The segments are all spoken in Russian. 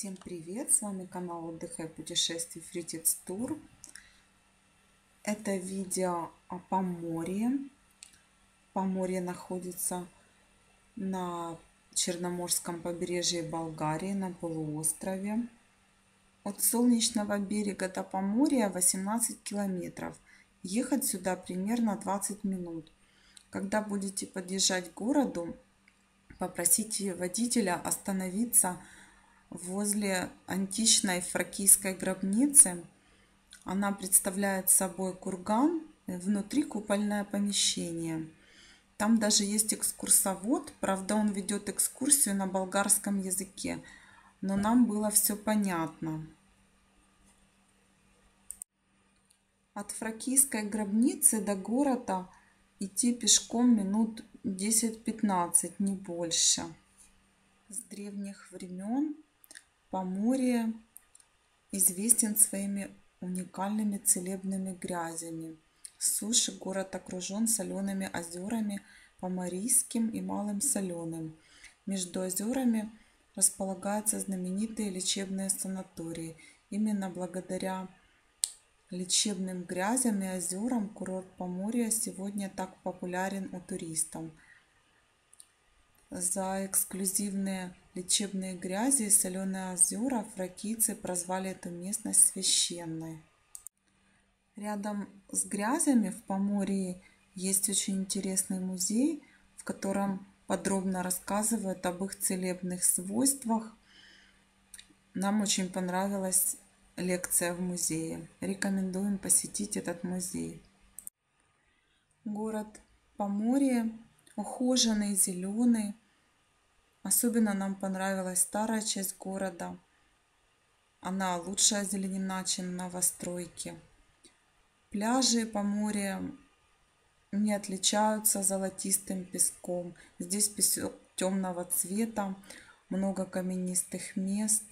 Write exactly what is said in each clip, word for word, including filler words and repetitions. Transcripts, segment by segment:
Всем привет! С вами канал отдыха и путешествий Фритец Тур. Это видео о Поморье. Поморье находится на Черноморском побережье Болгарии, на полуострове. От Солнечного берега до Поморья восемнадцать километров. Ехать сюда примерно двадцать минут. Когда будете подъезжать к городу, попросите водителя остановиться возле античной фракийской гробницы. Она представляет собой курган, внутри купольное помещение. Там даже есть экскурсовод, правда он ведет экскурсию на болгарском языке, но нам было все понятно. От фракийской гробницы до города идти пешком минут десять-пятнадцать, не больше. С древних времен Поморье известен своими уникальными целебными грязями. С суши город окружен солеными озерами Поморийским и Малым Соленым. Между озерами располагаются знаменитые лечебные санатории. Именно благодаря лечебным грязям и озерам курорт Поморья сегодня так популярен у туристов. За эксклюзивные лечебные грязи и соленые озера фракийцы прозвали эту местность священной. Рядом с грязями в Поморье есть очень интересный музей, в котором подробно рассказывают об их целебных свойствах. Нам очень понравилась лекция в музее. Рекомендуем посетить этот музей. Город Поморье ухоженный, зеленый. Особенно нам понравилась старая часть города. Она лучше озеленена, чем на новостройке. Пляжи Поморья не отличаются золотистым песком. Здесь песок темного цвета, много каменистых мест.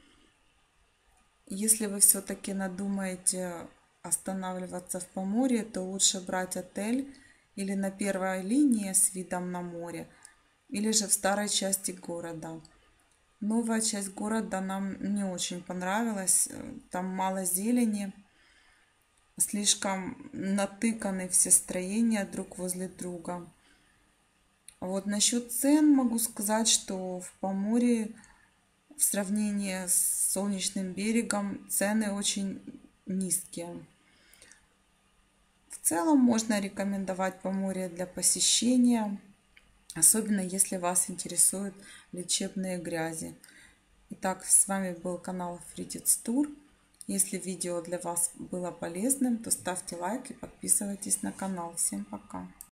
Если вы все-таки надумаете останавливаться в Поморье, то лучше брать отель или на первой линии с видом на море, или же в старой части города. Новая часть города нам не очень понравилась. Там мало зелени, слишком натыканы все строения друг возле друга. Вот насчет цен могу сказать, что в Поморье в сравнении с Солнечным берегом цены очень низкие. В целом можно рекомендовать Поморье для посещения, особенно если вас интересуют лечебные грязи. Итак, с вами был канал Фритец Тур. Если видео для вас было полезным, то ставьте лайк и подписывайтесь на канал. Всем пока!